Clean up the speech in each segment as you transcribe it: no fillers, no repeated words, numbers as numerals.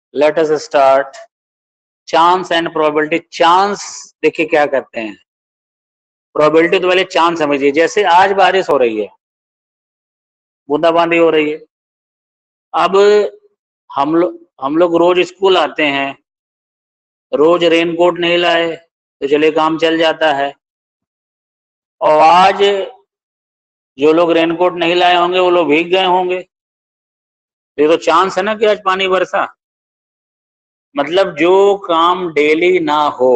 Late us start. Chance and probability. Chance देखिए क्या करते हैं, प्रोबेबिलिटी तो पहले चांस समझिए। जैसे आज बारिश हो रही है, बूंदाबांदी हो रही है। अब हम लोग रोज स्कूल आते हैं, रोज रेनकोट नहीं लाए तो चलिए काम चल जाता है। और आज जो लोग रेनकोट नहीं लाए होंगे वो लोग भीग गए होंगे। ये तो चांस है ना कि आज पानी बरसा। मतलब जो काम डेली ना हो,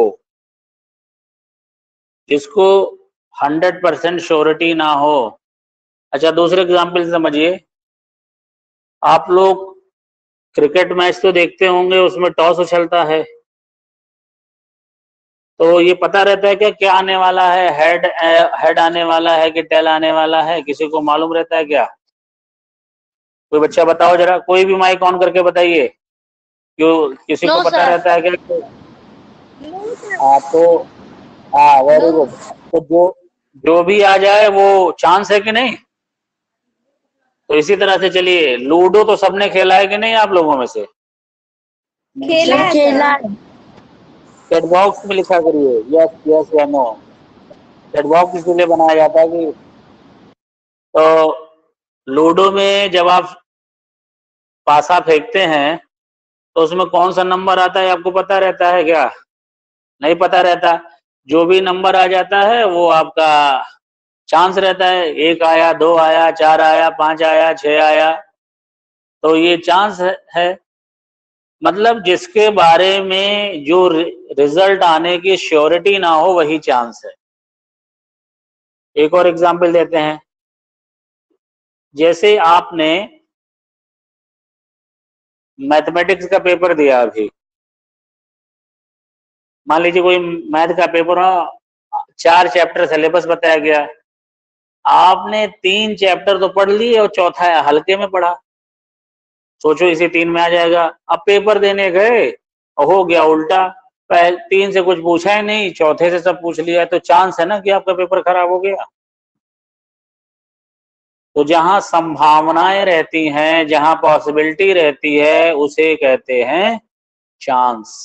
जिसको 100% श्योरिटी ना हो। अच्छा, दूसरे एग्जाम्पल समझिए। आप लोग क्रिकेट मैच तो देखते होंगे, उसमें टॉस उछलता है तो ये पता रहता है क्या आने वाला है, हेड आने वाला है कि टेल आने वाला है, किसी को मालूम रहता है क्या? कोई बच्चा बताओ जरा, कोई भी माइक ऑन करके बताइए। क्यों किसी को पता रहता है क्या? तो हाँ, वेरी गुड। तो जो भी आ जाए वो चांस है कि नहीं? तो इसी तरह से चलिए, लूडो तो सबने खेला है कि नहीं आप लोगों में से? खेला है। चैट बॉक्स में लिखा करिए यस यस या नो। चैट बॉक्स इसलिए बनाया जाता है कि तो लूडो में जब आप पासा फेंकते हैं तो उसमें कौन सा नंबर आता है आपको पता रहता है क्या? नहीं पता रहता। जो भी नंबर आ जाता है वो आपका चांस रहता है। 1 आया, 2 आया, 4 आया, 5 आया, 6 आया, तो ये चांस है। मतलब जिसके बारे में जो रिजल्ट आने की श्योरिटी ना हो वही चांस है। एक और एग्जांपल देते हैं। जैसे आपने मैथमेटिक्स का पेपर दिया अभी, मान लीजिए कोई मैथ का पेपर हो, 4 चैप्टर सिलेबस बताया गया, आपने 3 चैप्टर तो पढ़ लिए और चौथा हल्के में पढ़ा, सोचो इसी 3 में आ जाएगा। अब पेपर देने गए और हो गया उल्टा, पहले 3 से कुछ पूछा ही नहीं, चौथे से सब पूछ लिया, तो चांस है ना कि आपका पेपर खराब हो गया। तो जहां संभावनाएं रहती हैं, जहां पॉसिबिलिटी रहती है, उसे कहते हैं चांस।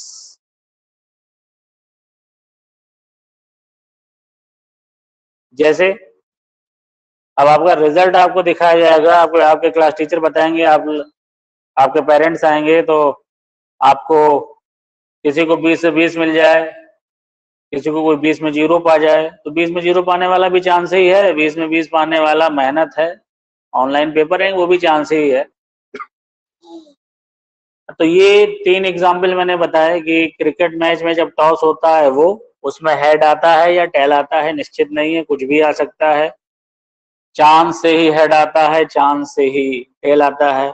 जैसे अब आपका रिजल्ट आपको दिखाया जाएगा, आपके क्लास टीचर बताएंगे, आपके पेरेंट्स आएंगे तो आपको किसी को 20 से 20 मिल जाए, किसी को कोई 20 में 0 पा जाए, तो 20 में 0 पाने वाला भी चांस ही है, 20 में 20 पाने वाला मेहनत है, ऑनलाइन पेपर है, वो भी चांस ही है। तो ये 3 एग्जाम्पल मैंने बताया कि क्रिकेट मैच में जब टॉस होता है वो उसमें हेड आता है या टेल आता है, निश्चित नहीं है, कुछ भी आ सकता है। चांस से ही हेड आता है, चांस से ही टेल आता है।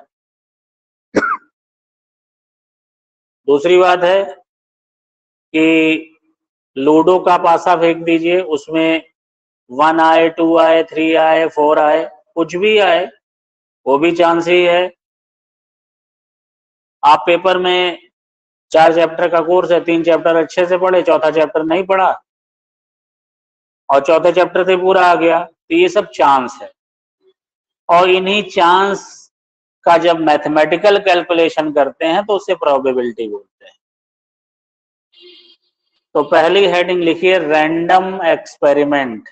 दूसरी बात है कि लूडो का पासा फेंक दीजिए, उसमें 1 आए, 2 आए, 3 आए, 4 आए, कुछ भी आए, वो भी चांस ही है। आप पेपर में 4 चैप्टर का कोर्स है, 3 चैप्टर अच्छे से पढ़े, चौथा चैप्टर नहीं पढ़ा और चौथे चैप्टर से पूरा आ गया, तो ये सब चांस है। और इन्हीं चांस का जब मैथमेटिकल कैलकुलेशन करते हैं तो उसे प्रोबेबिलिटी बोलते हैं। तो पहली हेडिंग लिखिए random experiment,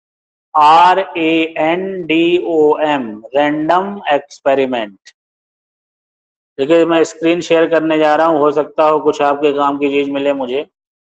RANDOM, random experiment. देखिए मैं स्क्रीन शेयर करने जा रहा हूँ, हो सकता हो कुछ आपके काम की चीज मिले मुझे।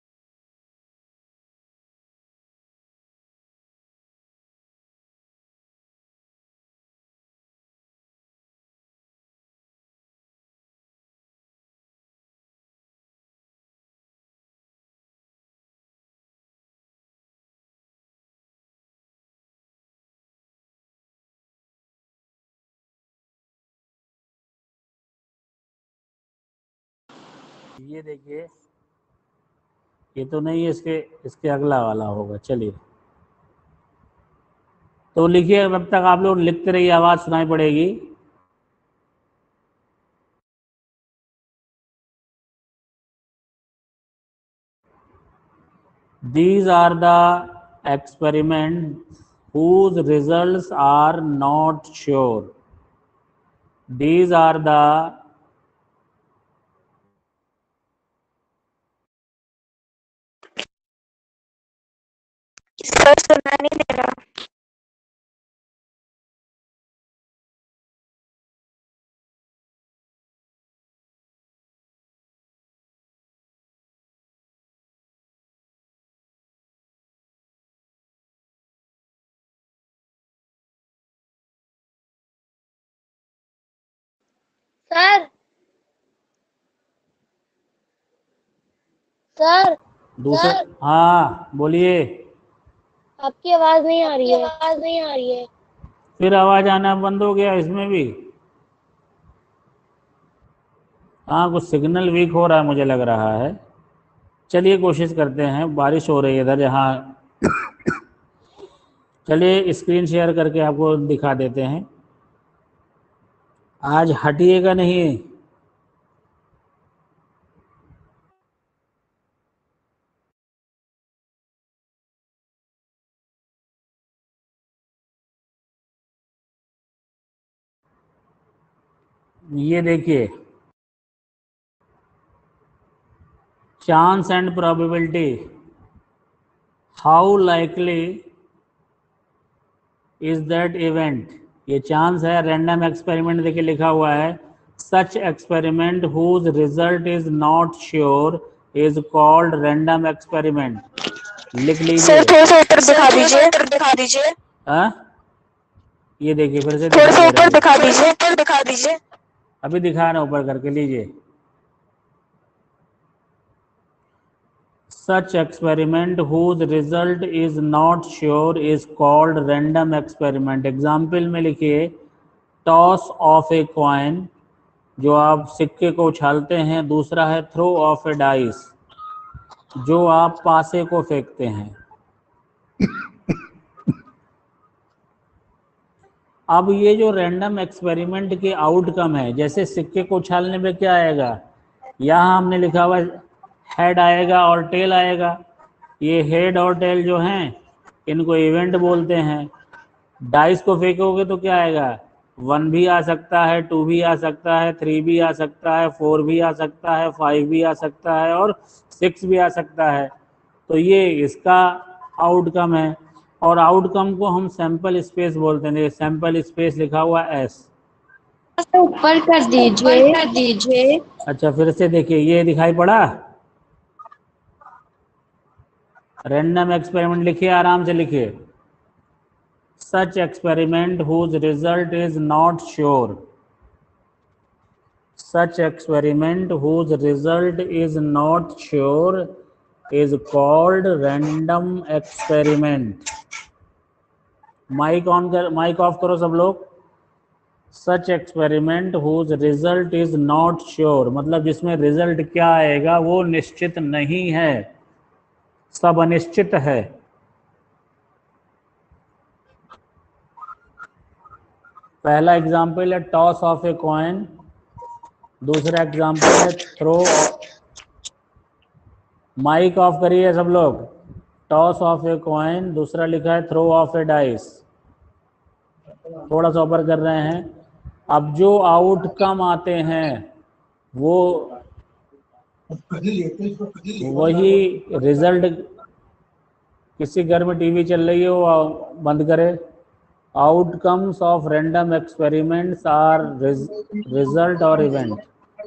ये देखिए, ये तो नहीं है, इसके अगला वाला होगा। चलिए तो लिखिए, तब तक आप लोग लिखते रहिए, आवाज सुनाई पड़ेगी। These are the experiments whose results are not sure. These are the sir सुना नहीं दे रहा। सर सर दूसरा, हाँ बोलिए। आपकी आवाज नहीं आ रही है। आवाज नहीं आ रही है। फिर आवाज आना बंद हो गया इसमें भी। हाँ, कुछ सिग्नल वीक हो रहा है मुझे लग रहा है। चलिए कोशिश करते हैं। बारिश हो रही है इधर जहाँ। चलिए स्क्रीन शेयर करके आपको दिखा देते हैं। आज हटिएगा नहीं। ये देखिए, chance and probability, how likely is that event. ये चांस है, रैंडम एक्सपेरिमेंट देखिए लिखा हुआ है, such experiment whose result is not sure is called random experiment. लिख लीजिए। सर थोड़ा सा ऊपर दिखा दीजिए। दिखा दीजिए। हाँ, ये देखिए फिर से थोड़ा सा दिखा दे रहा ऊपर है। दिखा दीजिए। ऊपर दिखा दीजिए। अभी दिखा रहा हूं, ऊपर करके लीजिए। Such experiment whose result is not sure is called random experiment। Example में लिखिए, टॉस ऑफ ए कॉइन, जो आप सिक्के को उछालते हैं। दूसरा है थ्रो ऑफ ए डाइस, जो आप पासे को फेंकते हैं। अब ये जो रैंडम एक्सपेरिमेंट के आउटकम है, जैसे सिक्के को उछालने में क्या आएगा, यहाँ हमने लिखा हुआ हेड आएगा और टेल आएगा। ये हेड और टेल जो हैं, इनको इवेंट बोलते हैं। डाइस को फेंकोगे तो क्या आएगा, 1 भी आ सकता है, 2 भी आ सकता है, 3 भी आ सकता है, 4 भी आ सकता है, 5 भी आ सकता है और 6 भी आ सकता है। तो ये इसका आउटकम है। और आउटकम को हम सैंपल स्पेस बोलते हैं। सैंपल स्पेस लिखा हुआ एस। ऊपर कर दीजिए। अच्छा फिर से देखिए, ये दिखाई पड़ा। रैंडम एक्सपेरिमेंट लिखिए, आराम से लिखिए। Such experiment whose result is not sure, such experiment whose result is not sure is called random experiment। Mic on कर, माइक ऑफ करो सब लोग। Such experiment whose result is not sure, मतलब जिसमें रिजल्ट क्या आएगा वो निश्चित नहीं है, सब अनिश्चित है। पहला एग्जाम्पल है टॉस ऑफ ए कॉइन, दूसरा एग्जाम्पल है थ्रो। माइक ऑफ करिए सब लोग। टॉस ऑफ ए कॉइन, दूसरा लिखा है थ्रो ऑफ ए डाइस। थोड़ा सा ऊपर कर रहे हैं। अब जो आउटकम आते हैं वो वही रिजल्ट। किसी घर में टीवी चल रही है वो बंद करे। Outcomes of random experiments are result और इवेंट।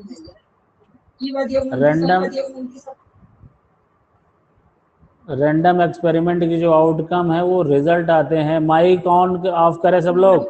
रैंडम एक्सपेरिमेंट की जो आउटकम है वो रिजल्ट आते हैं। माइक ऑन ऑफ करें सब लोग।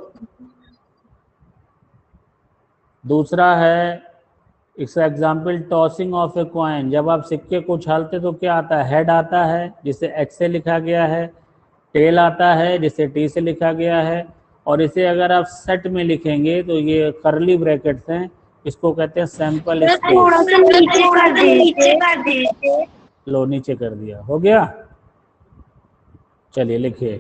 दूसरा है इसका example tossing of a coin, जब आप सिक्के को उछालते तो क्या आता है, हेड आता है जिसे एक्स से लिखा गया है, टेल आता है जिसे टी से लिखा गया है, और इसे अगर आप सेट में लिखेंगे तो ये कर्ली ब्रैकेट्स हैं, इसको कहते हैं सैंपल स्पेस। थोड़ा सा नीचे कर दीजिए। लो नीचे कर दिया, हो गया। चलिए लिखिए।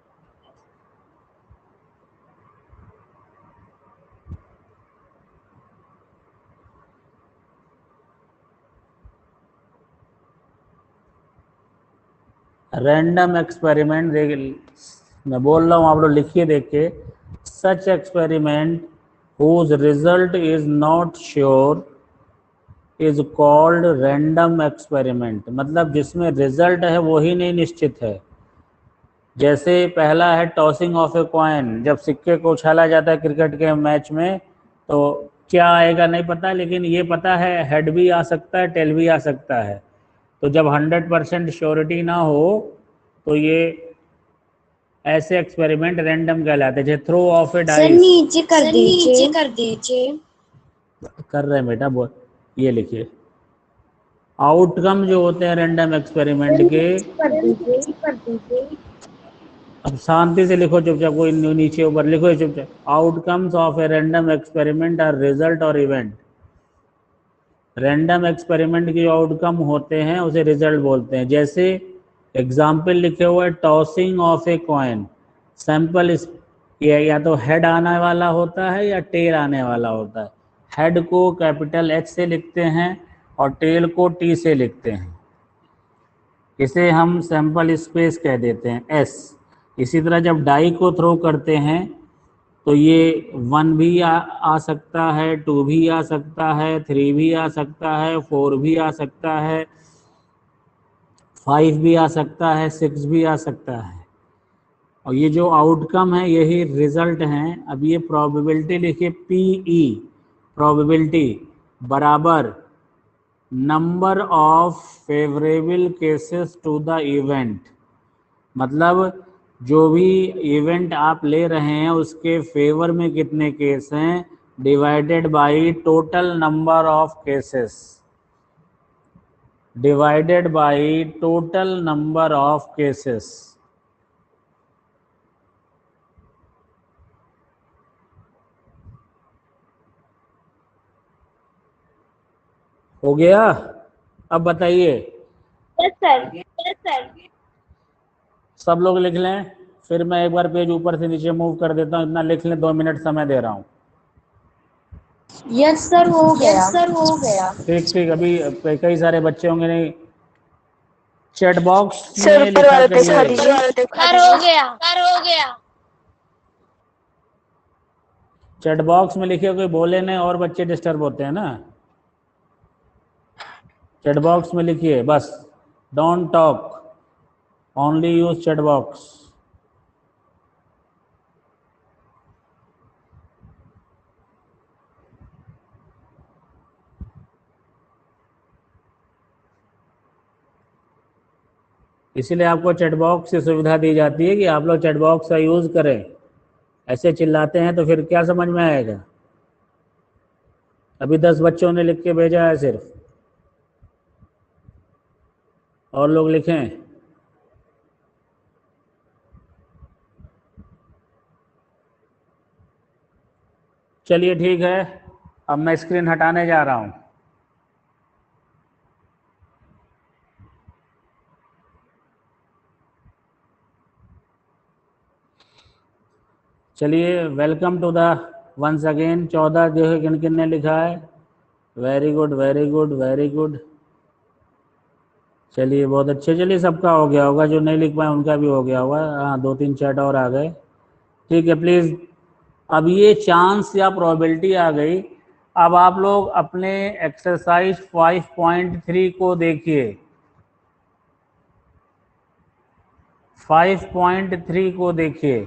रैंडम एक्सपेरिमेंट, मैं बोल रहा हूँ आप लोग लिखिए देख के। सच experiment whose result is not sure is called random experiment, मतलब जिसमें रिजल्ट है वही नहीं निश्चित है, जैसे पहला है टॉसिंग ऑफ ए कॉइन, जब सिक्के को उछाला जाता है क्रिकेट के मैच में तो क्या आएगा नहीं पता, लेकिन ये पता है हेड भी आ सकता है, टेल भी आ सकता है। तो जब 100% श्योरिटी ना हो तो ये ऐसे एक्सपेरिमेंट रैंडम कहलाते हैं। जैसे throw of a sir dice, नीचे कर दीजिए। कर रहे हैं बेटा, ये लिखिए आउटकम जो होते हैं रैंडम एक्सपेरिमेंट के। कर दीजिए। अब शांति से लिखो चुपचाप, कोई नीचे ऊपर लिखो चुपचाप। Outcomes of a random experiment are result और इवेंट। रैंडम एक्सपेरिमेंट के जो आउटकम होते हैं उसे रिजल्ट बोलते हैं। जैसे एग्जाम्पल लिखे हुए है tossing of a coin, sample ये या तो हेड आने वाला होता है या टेल आने वाला होता है। हेड को कैपिटल एच से लिखते हैं और टेल को टी से लिखते हैं, इसे हम सैंपल स्पेस कह देते हैं एस। इसी तरह जब डाई को थ्रो करते हैं तो ये 1 भी आ सकता है, 2 भी आ सकता है, 3 भी आ सकता है, 4 भी आ सकता है, 5 भी आ सकता है, 6 भी आ सकता है। और ये जो आउटकम है यही रिजल्ट हैं। अब ये प्रोबेबिलिटी लिखिए PE, प्रोबेबिलिटी बराबर number of favourable cases to the event. मतलब जो भी इवेंट आप ले रहे हैं उसके फेवर में कितने केस हैं, divided by total number of cases, divided by total number of cases. हो गया? अब बताइए। Yes sir. सब लोग लिख लें, फिर मैं एक बार पेज ऊपर से नीचे मूव कर देता हूँ, इतना लिख लें, 2 मिनट समय दे रहा हूँ। यस सर हो गया। ठीक ठीक, अभी कई सारे बच्चे होंगे नहीं। चैट बॉक्स सर में ऊपर लिखा वाले पे करिए। सर हो गया। चैट बॉक्स में लिखिए, कोई बोले नहीं और बच्चे डिस्टर्ब होते हैं ना। चैट बॉक्स में लिखिए बस, don't talk, only use chat box. इसीलिए आपको चैट बॉक्स की सुविधा दी जाती है कि आप लोग चैट बॉक्स का यूज़ करें। ऐसे चिल्लाते हैं तो फिर क्या समझ में आएगा। अभी 10 बच्चों ने लिख के भेजा है सिर्फ, और लोग लिखें। चलिए ठीक है, अब मैं स्क्रीन हटाने जा रहा हूँ। चलिए, welcome to the once again. 14 जो है किन किन ने लिखा है, very good very good very good. चलिए बहुत अच्छे। चलिए सबका हो गया होगा, जो नहीं लिख पाए उनका भी हो गया होगा। हाँ 2-3 चैट और आ गए, ठीक है प्लीज़। अब ये चांस या प्रोबेबिलिटी आ गई। अब आप लोग अपने एक्सरसाइज 5.3 को देखिए। 5.3 को देखिए।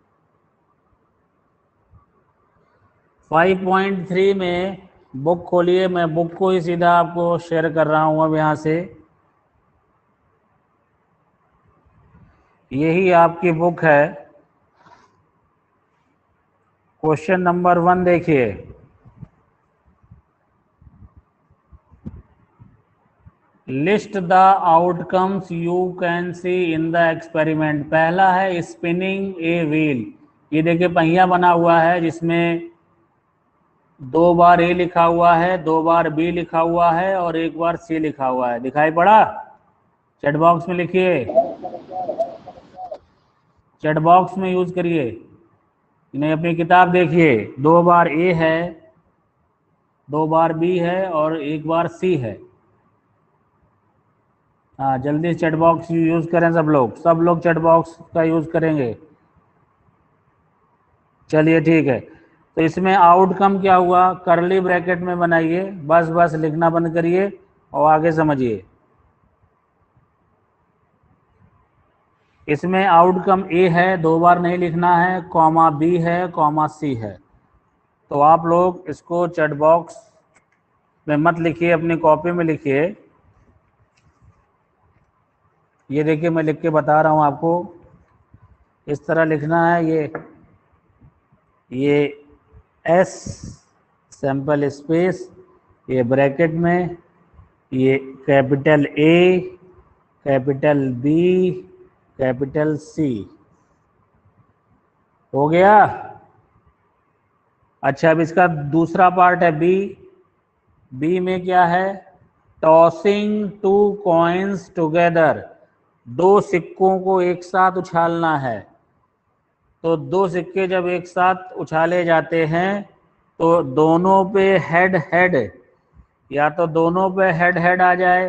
5.3 में बुक खोलिए, मैं बुक को ही सीधा आपको शेयर कर रहा हूँ अब यहाँ से। यही आपकी बुक है। क्वेश्चन नंबर 1 देखिए। List the outcomes you can see in the experiment. पहला है स्पिनिंग ए व्हील। ये देखिए पहिया बना हुआ है जिसमें 2 बार ए लिखा हुआ है, 2 बार बी लिखा हुआ है और 1 बार सी लिखा हुआ है। दिखाई पड़ा? चैट बॉक्स में लिखिए, चैट बॉक्स में यूज करिए, नहीं अपनी किताब देखिए। 2 बार ए है, 2 बार बी है और 1 बार सी है। हाँ जल्दी चैट बॉक्स यूज करें सब लोग चैट बॉक्स का यूज करेंगे। चलिए ठीक है, तो इसमें आउटकम क्या हुआ करली ब्रैकेट में बनाइए, बस लिखना बंद करिए और आगे समझिए। इसमें आउटकम ए है, 2 बार नहीं लिखना है, कॉमा बी है, कॉमा सी है। तो आप लोग इसको चैट बॉक्स में मत लिखिए, अपनी कॉपी में लिखिए। ये देखिए मैं लिख के बता रहा हूँ आपको, इस तरह लिखना है। ये एस सैंपल स्पेस, ये ब्रैकेट में, ये capital A, capital B, capital C. हो गया? अच्छा, अब इसका दूसरा पार्ट है बी। बी में क्या है? टॉसिंग टू कॉइन्स टुगेदर, 2 सिक्कों को एक साथ उछालना है। तो 2 सिक्के जब एक साथ उछाले जाते हैं तो दोनों पे हेड हेड, या तो दोनों पे हेड हेड आ जाए।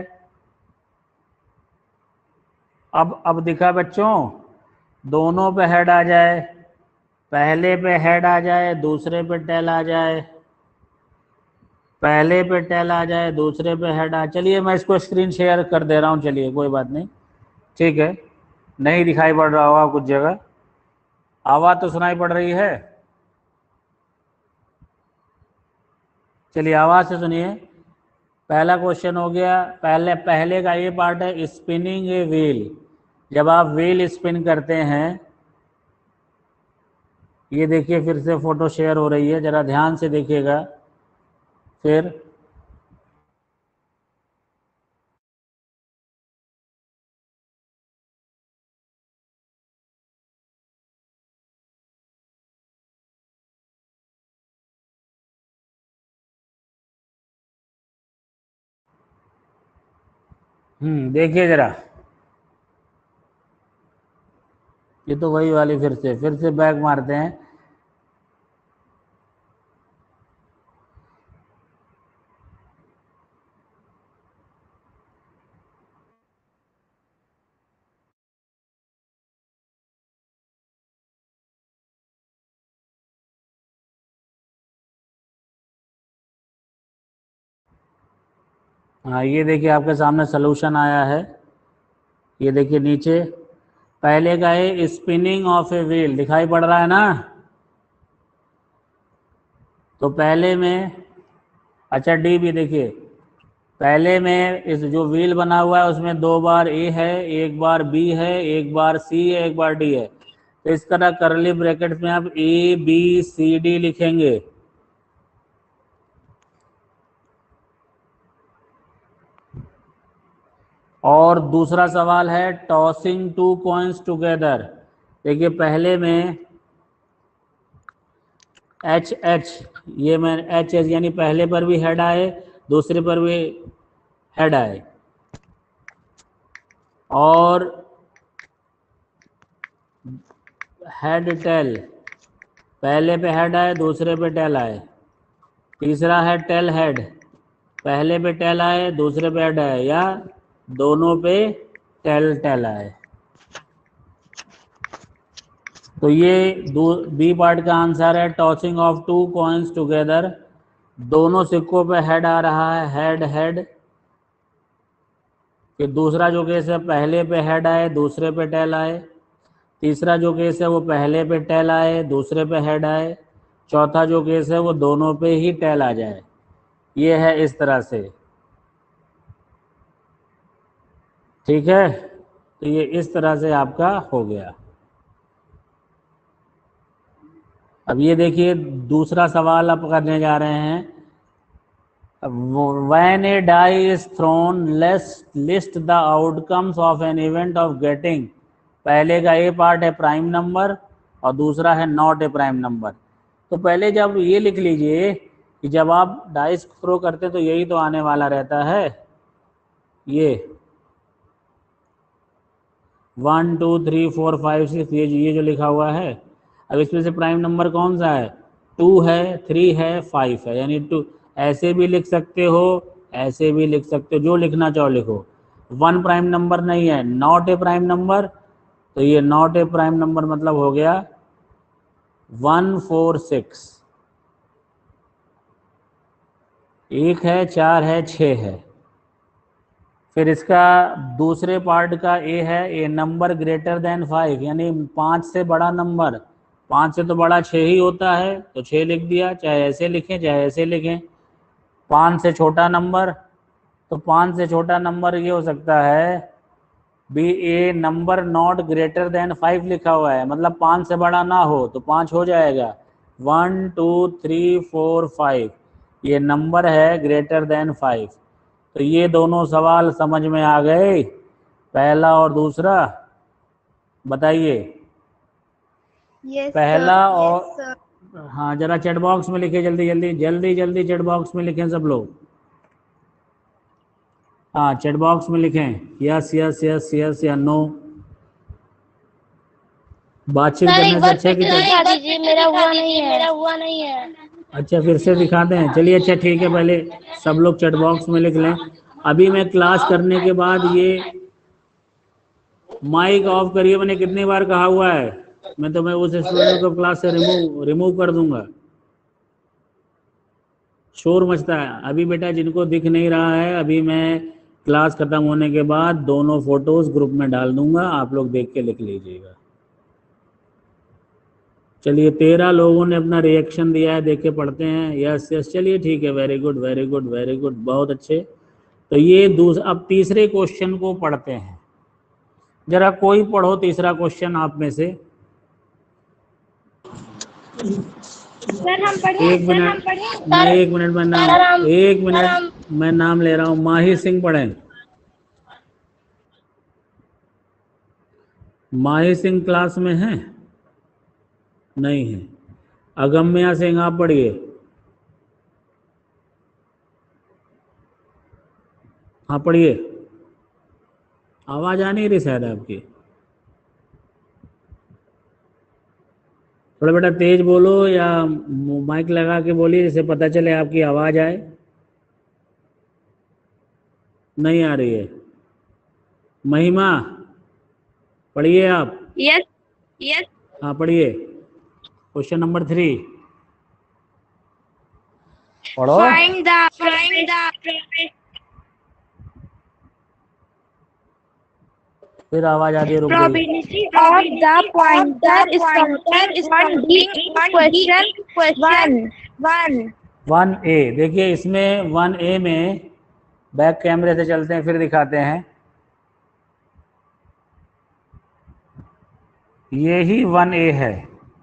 अब दिखा बच्चों, दोनों पे हेड आ जाए, पहले पे हेड आ जाए, दूसरे पे टेल आ जाए, पहले पे टेल आ जाए, दूसरे पे हेड आ। चलिए मैं इसको स्क्रीन शेयर कर दे रहा हूँ, चलिए कोई बात नहीं, ठीक है। नहीं दिखाई पड़ रहा होगा कुछ जगह, आवाज़ तो सुनाई पड़ रही है। चलिए आवाज़ से सुनिए। पहला क्वेश्चन हो गया, पहले का ये पार्ट है स्पिनिंग ए व्हील। जब आप व्हील स्पिन करते हैं, ये देखिए फिर से फोटो शेयर हो रही है, जरा ध्यान से देखिएगा। फिर देखिए जरा, ये तो वही वाली, फिर से बैक मारते हैं। हाँ, ये देखिए आपके सामने सलूशन आया है। ये देखिए नीचे पहले का है स्पिनिंग ऑफ ए व्हील, दिखाई पड़ रहा है ना? तो पहले में, अच्छा डी भी देखिए, पहले में इस जो व्हील बना हुआ है उसमें 2 बार ए है, 1 बार बी है, 1 बार सी है, 1 बार डी है। तो इस तरह करली ब्रैकेट में आप ए बी सी डी लिखेंगे। और दूसरा सवाल है टॉसिंग 2 कॉइन्स टुगेदर। देखिए पहले में एच एच, ये मैं एच एच यानी पहले पर भी हेड आए, दूसरे पर भी हेड आए, और हेड टेल, पहले पे हेड आए, दूसरे पे टेल आए। तीसरा है टेल हेड, पहले पे टेल आए, दूसरे पे हेड आए, या दोनों पे टेल टेल आए। तो ये बी पार्ट का आंसर है टॉसिंग ऑफ 2 कॉइन्स टुगेदर, दोनों सिक्कों पे हेड आ रहा है, हेड हेड। कि दूसरा जो केस है पहले पे हेड आए, दूसरे पे टेल आए। तीसरा जो केस है वो पहले पे टेल आए, दूसरे पे हेड आए। चौथा जो केस है वो दोनों पे ही टेल आ जाए। ये है इस तरह से, ठीक है। तो ये इस तरह से आपका हो गया। अब ये देखिए दूसरा सवाल आप करने जा रहे हैं। When a die is thrown, list the outcomes of an event of getting। पहले का ए पार्ट है प्राइम नंबर और दूसरा है नॉट ए प्राइम नंबर। तो पहले जब ये लिख लीजिए कि जब आप डाइस थ्रो करते तो यही तो आने वाला रहता है, ये 1 2 3 4 5 6, ये जो लिखा हुआ है। अब इसमें से प्राइम नंबर कौन सा है? 2 है, 3 है, 5 है, यानी 2। ऐसे भी लिख सकते हो, ऐसे भी लिख सकते हो, जो लिखना चाहो लिखो। 1 प्राइम नंबर नहीं है, नॉट ए प्राइम नंबर। तो ये नॉट ए प्राइम नंबर मतलब हो गया 1 4 6। 1 है, 4 है, 6 है। फिर इसका दूसरे पार्ट का ए है, ए नंबर ग्रेटर देन 5, यानी 5 से बड़ा नंबर। 5 से तो बड़ा 6 ही होता है, तो 6 लिख दिया, चाहे ऐसे लिखें चाहे ऐसे लिखें। 5 से छोटा नंबर, तो 5 से छोटा नंबर ये हो सकता है B a number not greater than 5 लिखा हुआ है, मतलब 5 से बड़ा ना हो, तो 5 हो जाएगा। 1 2 3 4 5 ये नंबर है ग्रेटर देन 5। तो ये दोनों सवाल समझ में आ गए, पहला और दूसरा? बताइए। यस पहला सर। और हाँ, जरा चैट बॉक्स में लिखे, जल्दी जल्दी जल्दी जल्दी चैट बॉक्स में लिखें सब लोग। हाँ, चैट बॉक्स में लिखें यस यस यस यस या नो। बातचीत सर करने एक से बार अच्छा फिर कि से दिखा दीजिए, मेरा हुआ नहीं है। अच्छा, फिर से दिखाते हैं, चलिए अच्छा ठीक है, पहले सब लोग चैट बॉक्स में लिख लें। अभी मैं क्लास करने के बाद ये माइक ऑफ करिए, मैंने कितनी बार कहा हुआ है, मैं तो मैं उस स्टूडेंट को क्लास से रिमूव कर दूंगा। शोर मचता है। अभी बेटा जिनको दिख नहीं रहा है, अभी मैं क्लास खत्म होने के बाद दोनों फोटोज ग्रुप में डाल दूंगा, आप लोग देख के लिख लीजिएगा। चलिए 13 लोगों ने अपना रिएक्शन दिया है, देख के पढ़ते हैं। यस यस, चलिए ठीक है, very good very good very good, बहुत अच्छे। तो ये अब तीसरे क्वेश्चन को पढ़ते हैं। जरा कोई पढ़ो तीसरा क्वेश्चन आप में से। सर हम पढ़े। एक मिनट, मैं सर 1 मिनट में नाम, सर हम 1 मिनट मैं नाम ले रहा हूँ। माही सिंह पढ़ें। माही सिंह क्लास में हैं? नहीं है। अगम्या सिंह आप पढ़िए। हाँ पढ़िए, आवाज आ नहीं रही शायद आपकी, थोड़ा बेटा तेज बोलो या माइक लगा के बोलिए जिससे पता चले आपकी आवाज आए। नहीं आ रही है। महिमा पढ़िए आप। यस। हाँ पढ़िए, क्वेश्चन नंबर 3 पढ़ो। फाइंड द फिर आवाज आती है, रुक गई। probability of the pointer stopping on D in question 1। 1A, देखिए इसमें 1A में बैक कैमरे से चलते हैं फिर दिखाते हैं। ये ही 1A है,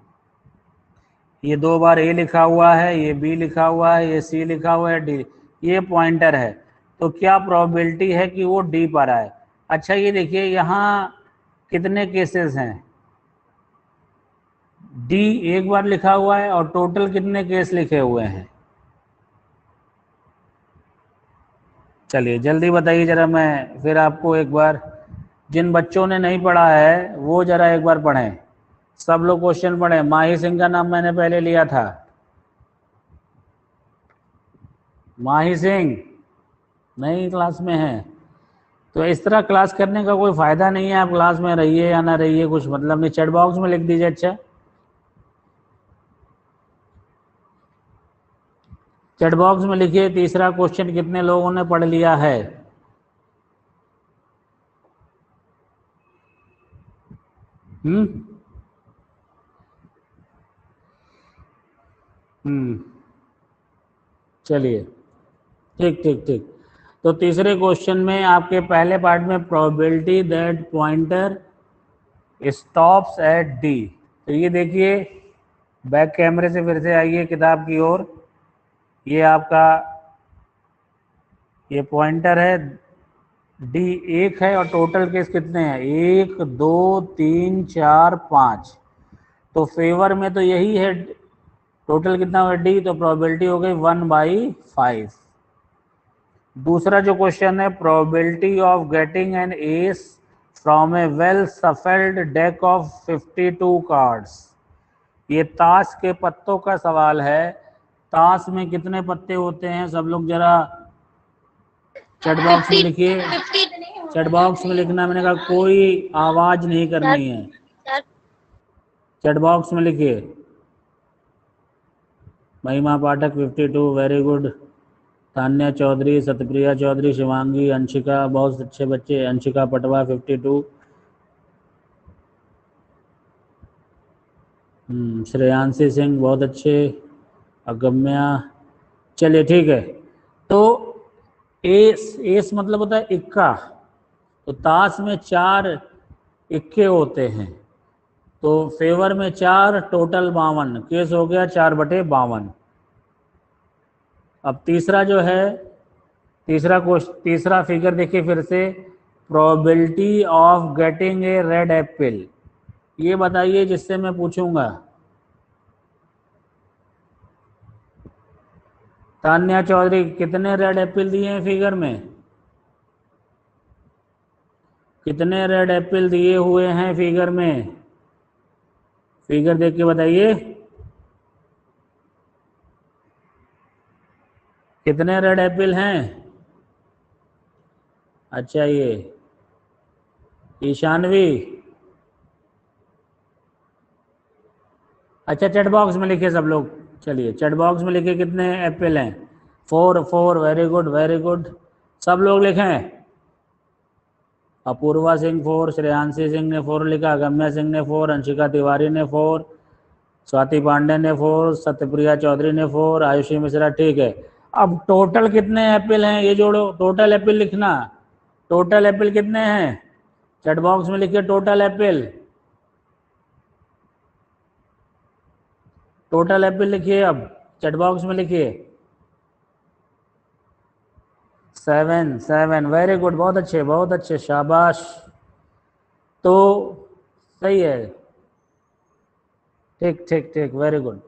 ये 2 बार A लिखा हुआ है, ये B लिखा हुआ है, ये C लिखा हुआ है, D, ये पॉइंटर है। तो क्या प्रोबेबिलिटी है कि वो D पर आए? अच्छा ये देखिए यहाँ कितने केसेस हैं, D एक बार लिखा हुआ है और टोटल कितने केस लिखे हुए हैं? चलिए जल्दी बताइए जरा, मैं फिर आपको एक बार, जिन बच्चों ने नहीं पढ़ा है वो जरा एक बार पढ़ें, सब लोग क्वेश्चन पढ़ें। माही सिंह का नाम मैंने पहले लिया था। माही सिंह नहीं क्लास में है, तो इस तरह क्लास करने का कोई फायदा नहीं है। आप क्लास में रहिए या ना रहिए, कुछ मतलब नहीं। चैट बॉक्स में लिख दीजिए। अच्छा चैट बॉक्स में लिखिए तीसरा क्वेश्चन कितने लोगों ने पढ़ लिया है। चलिए ठीक ठीक ठीक। तो तीसरे क्वेश्चन में आपके पहले पार्ट में probability that pointer stops at D, तो ये देखिए बैक कैमरे से फिर से आइए किताब की ओर। ये आपका ये पॉइंटर है, डी 1 है और टोटल केस कितने हैं, 1 2 3 4 5। तो फेवर में तो यही है, टोटल कितना हुआ डी, तो प्रोबेबिलिटी हो गई 1/5। दूसरा जो क्वेश्चन है, probability of getting an ace from a well shuffled deck of 52 cards. ये ताश के पत्तों का सवाल है। ताश में कितने पत्ते होते हैं, सब लोग जरा चैट बॉक्स में लिखिए। चैट बॉक्स में लिखना, मैंने कहा कोई आवाज नहीं करनी है। चैट बॉक्स में लिखिए। महिमा पाठक 52, वेरी गुड, तान्या चौधरी, सतप्रिया चौधरी, शिवांगी, अंशिका, बहुत अच्छे बच्चे। अंशिका पटवा 52। श्रेयांशी सिंह बहुत अच्छे। अगम्या, चलिए ठीक है। तो एस, एस मतलब होता है इक्का, तो ताश में 4 इक्के होते हैं, तो फेवर में 4, टोटल 52, केस हो गया 4/52। अब तीसरा जो है, तीसरा फिगर देखिए फिर से, probability of getting a red apple, ये बताइए जिससे मैं पूछूंगा। तान्या चौधरी, कितने रेड एप्पल दिए हैं फिगर में? कितने रेड एप्पल दिए हुए हैं फिगर में? फिगर देख के बताइए, कितने रेड एप्पल हैं? अच्छा, ये ईशानवी, अच्छा चैट बॉक्स में लिखिए सब लोग। चलिए चैट बॉक्स में लिखिए कितने एप्पल हैं। 4 4, वेरी गुड वेरी गुड, सब लोग लिखें। अपूर्वा सिंह 4, श्रेयांशी सिंह ने 4 लिखा, गम्या सिंह ने 4, अंशिका तिवारी ने 4, स्वाति पांडे ने 4, सत्यप्रिया चौधरी ने 4, आयुषी मिश्रा, ठीक है। अब टोटल कितने एप्पल हैं ये जोड़ो, टोटल एप्पल लिखना। टोटल एप्पल कितने हैं? चैट बॉक्स में लिखिए टोटल एप्पल। टोटल एप्पल लिखिए, अब चैट बॉक्स में लिखिए। 7 7, वेरी गुड, बहुत अच्छे बहुत अच्छे, शाबाश। तो सही है, ठीक ठीक ठीक, वेरी गुड,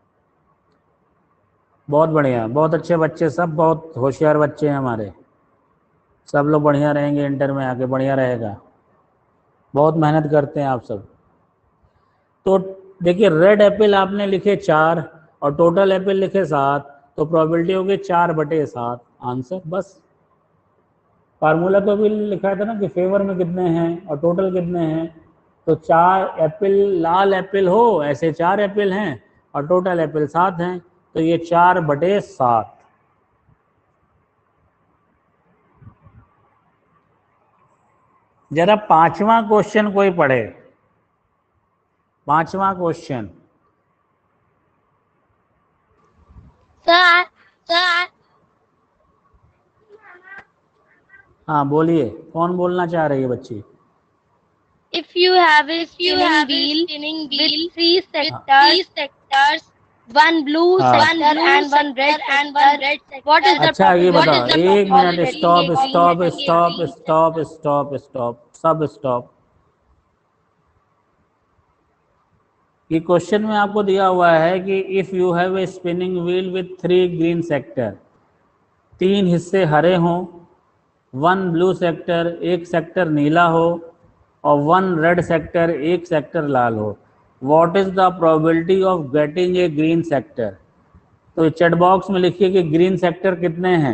बहुत बढ़िया, बहुत अच्छे बच्चे, सब बहुत होशियार बच्चे हैं हमारे। सब लोग बढ़िया रहेंगे, इंटर में आके बढ़िया रहेगा, बहुत मेहनत करते हैं आप सब। तो देखिए, रेड एप्पल आपने लिखे 4 और टोटल एप्पल लिखे 7, तो प्रोबेबिलिटी होगी 4/7 आंसर, बस। फार्मूला तो भी लिखा था ना कि फेवर में कितने हैं और टोटल कितने हैं, तो 4 एप्पल, लाल एप्पल हो ऐसे 4 एप्पल हैं और टोटल एप्पल 7 हैं, तो ये 4/7। जरा 5वां क्वेश्चन कोई पढ़े, 5वां क्वेश्चन। सर, हाँ बोलिए, कौन बोलना चाह रही है बच्ची? if you have a spinning wheel with 3 sectors, one blue sector and one red sector, what is the अच्छा ये बताओ, probability of 1 minute, getting stop a green stop sector? Stop stop stop stop, सब stop. ये question में आपको दिया हुआ है कि if you have a spinning wheel with 3 green sector, 3 हिस्से हरे हों, 1 ब्लू सेक्टर, 1 सेक्टर नीला हो, और 1 रेड सेक्टर, 1 सेक्टर लाल हो, what is the probability of getting a green sector? तो चैट बॉक्स में लिखिए कि ग्रीन सेक्टर कितने हैं।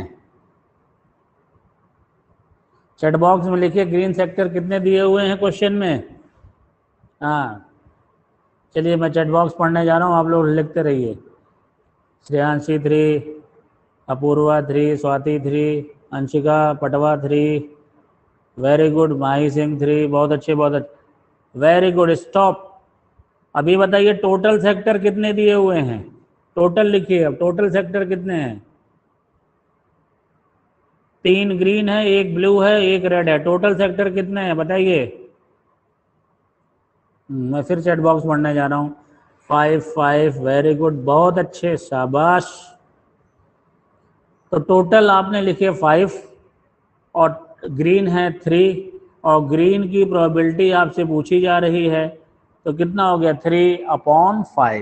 चैट बॉक्स में लिखिए ग्रीन सेक्टर कितने दिए हुए हैं क्वेश्चन में। हाँ चलिए, मैं चैट बॉक्स पढ़ने जा रहा हूँ, आप लोग लिखते रहिए। श्रेयांशी 3, अपूर्वा 3, स्वाति 3, अंशिका पटवा 3, वेरी गुड, माही सिंह 3, बहुत अच्छे बहुत अच्छे, वेरी गुड, स्टॉप। अभी बताइए टोटल सेक्टर कितने दिए हुए हैं, टोटल लिखिए। अब टोटल सेक्टर कितने हैं? 3 ग्रीन है, 1 ब्लू है, 1 रेड है, टोटल सेक्टर कितने हैं बताइए। मैं फिर चैट बॉक्स पढ़ने जा रहा हूँ। 5 5, वेरी गुड, बहुत अच्छे, शाबाश। तो टोटल आपने लिखे 5 और ग्रीन है 3, और ग्रीन की प्रोबेबिलिटी आपसे पूछी जा रही है, तो कितना हो गया? 3/5,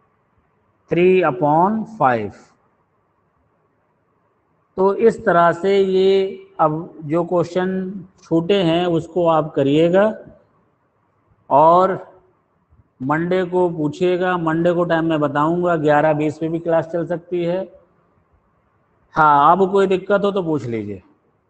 3/5। तो इस तरह से ये अब जो क्वेश्चन छूटे हैं उसको आप करिएगा और मंडे को पूछिएगा। मंडे को टाइम मैं बताऊंगा, 11:20 पे भी क्लास चल सकती है। हाँ, अब कोई दिक्कत हो तो पूछ लीजिए।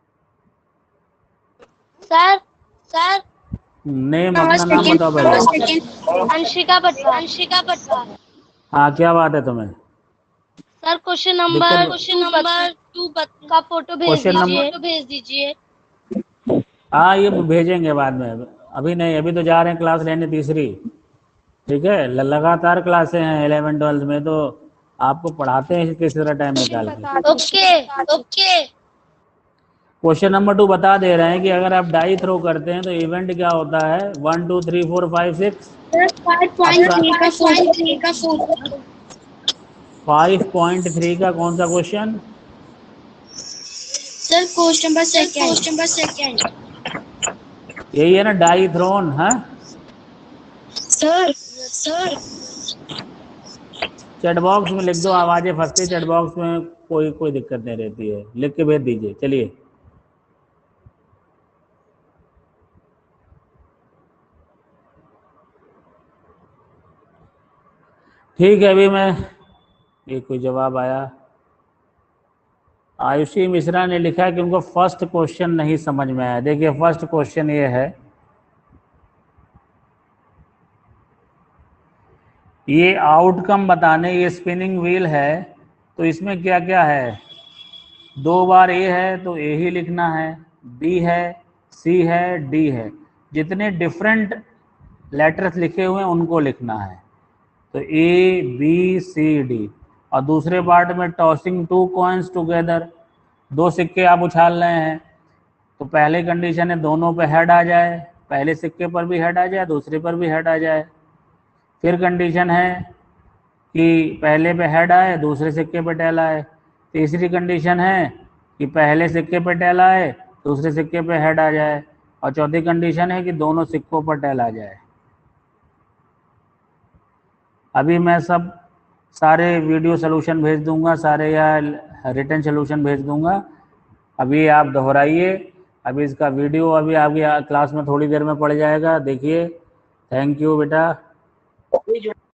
सर, नेम, अपना नाम बताओ पहले। अंशिका पटवार। हाँ, क्या बात है तुम्हें? सर क्वेश्चन नंबर का फोटो भेज दीजिए। हाँ ये भेजेंगे बाद में, अभी नहीं, अभी तो जा रहे हैं क्लास लेने तीसरी, ठीक है। लगातार क्लासें हैं 11 12 में, तो आपको पढ़ाते हैं किस तरह टाइम निकाल के। ओके। क्वेश्चन नंबर 2 बता दे रहे हैं कि अगर आप डाई थ्रो करते हैं तो इवेंट क्या होता है, 1 2 3 4 5 6। 5.3 का कौन सा question? Sir question number second. यही है ना, डाई थ्रोन, है सर चैट बॉक्स में लिख दो, आवाजें फंसती चैट बॉक्स में, कोई दिक्कत नहीं रहती है, लिख के भेज दीजिए। चलिए ठीक है, अभी मैं, ये कोई जवाब आया। आयुषी मिश्रा ने लिखा है कि उनको फर्स्ट क्वेश्चन नहीं समझ में आया। देखिए फर्स्ट क्वेश्चन ये है, ये आउटकम बताने, ये स्पिनिंग व्हील है, तो इसमें क्या क्या है, 2 बार ए है तो ए ही लिखना है, बी है, सी है, डी है, जितने डिफरेंट लेटर्स लिखे हुए हैं उनको लिखना है, तो ए बी सी डी। और दूसरे पार्ट में टॉसिंग 2 कॉइन्स टुगेदर, 2 सिक्के आप उछाल रहे हैं, तो पहले कंडीशन है दोनों पे हेड आ जाए, पहले सिक्के पर भी हेड आ जाए, दूसरे पर भी हेड आ जाए। फिर कंडीशन है कि पहले पे हेड आए, दूसरे सिक्के पे टेल आए। तीसरी कंडीशन है कि पहले सिक्के पे टेल आए, दूसरे सिक्के पे हेड आ जाए। और चौथी कंडीशन है कि दोनों सिक्कों पर टेल आ जाए। अभी मैं सब सारे वीडियो सोल्यूशन भेज दूंगा, सारे या रिटर्न सोल्यूशन भेज दूंगा, अभी आप दोहराइए। अभी इसका वीडियो अभी आपकी क्लास में थोड़ी देर में पड़ जाएगा, देखिए। थैंक यू बेटा।